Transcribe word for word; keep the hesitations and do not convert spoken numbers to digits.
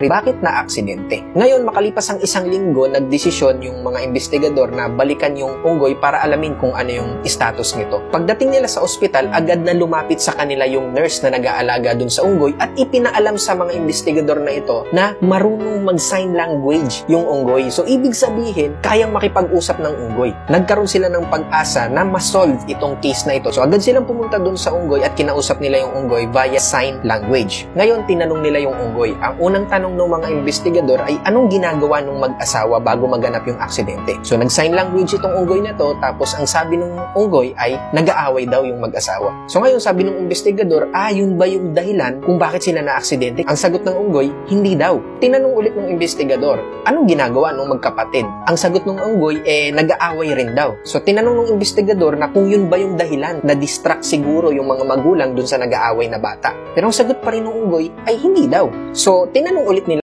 bakit na aksidente. Ngayon, makalipas ang isang linggo, nagdesisyon yung mga investigador na balikan yung unggoy para alamin kung ano yung status nito. Pagdating nila sa ospital, agad na lumapit sa kanila yung nurse na nag-aalaga dun sa unggoy at ipinaalam sa mga investigador na ito na marunong mag-sign language yung unggoy. So, ibig sabihin, kayang makipag-usap ng unggoy. Nagkaroon sila ng pag-asa na ma-solve itong case na ito. So, agad silang pumunta dun sa unggoy at kinausap nila yung unggoy via sign language. Ngayon, tinanong nila yung unggoy. Ang unang tanong ng mga investigador ay anong ginagawa ng mag-asawa bago maganap yung aksidente. So, nag-sign language itong unggoy na to, tapos ang sabi ng unggoy ay nag-aaway daw yung mag-asawa. So, ngayon sabi ng investigador, ah, yun ba yung dahilan kung bakit sila na-aksidente? Ang sagot ng unggoy, hindi daw. Tinanong ulit ng investigador, anong ginagawa ng magkapatid? Ang sagot ng unggoy, eh, nag-aaway rin daw. So, tinanong ng investigador na kung yun ba yung dahilan, na-distract siguro yung mga magulang dun sa nag-aaway na bata. Pero ang sagot pa rin ng unggoy ay hindi daw. So, tinanong ulit nila